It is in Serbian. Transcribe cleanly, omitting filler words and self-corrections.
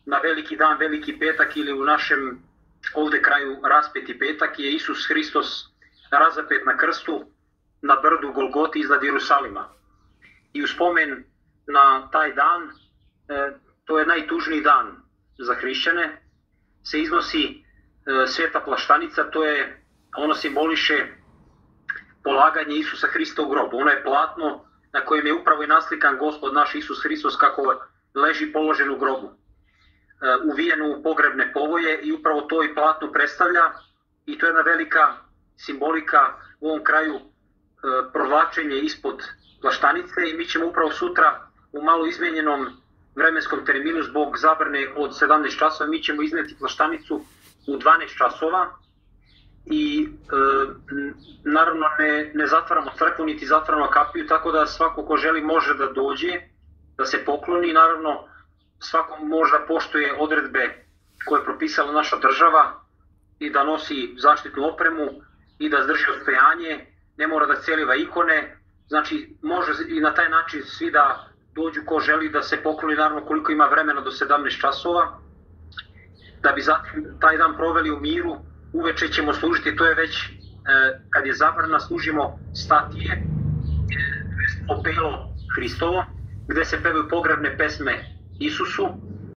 na veliki dan, veliki petak ili u našem ovde kraju raspeti petak je Isus Hristos razapet na krstu na brdu Golgoti iznad Jerusalima. I u spomen na taj dan, to je najtužniji dan za hrišćane, se iznosi sveta plaštanica, ono simboliše polaganje Isusa Hrista u grobu. Ono je platno na kojem je upravo i naslikan Gospod naš Isus Hristos kako leži položen u grobu, uvijen u pogrebne povoje, i upravo to i platno predstavlja, i to je jedna velika simbolika u ovom kraju provlačenje ispod plaštanice, i mi ćemo upravo sutra u malo izmenjenom vremenskom terminu zbog zabrane od 17 časova, mi ćemo izneti plaštanicu u 12 časova i naravno ne zatvaramo crkvu niti zatvaramo kapiju, tako da svako ko želi može da dođe, da se pokloni. Naravno svako može da poštuje odredbe koje je propisala naša država i da nosi zaštitnu opremu i da zdrži odstojanje, ne mora da celiva ikone, znači može i na taj način svi da dođu ko želi da se pokloni, naravno koliko ima vremena do 17 časova, da bi zatim taj dan proveli u miru. Uveče ćemo služiti, to je već kad je zabrana, služimo statije, popelo Hristovo, gde se pevaju pogrebne pesme Isusu,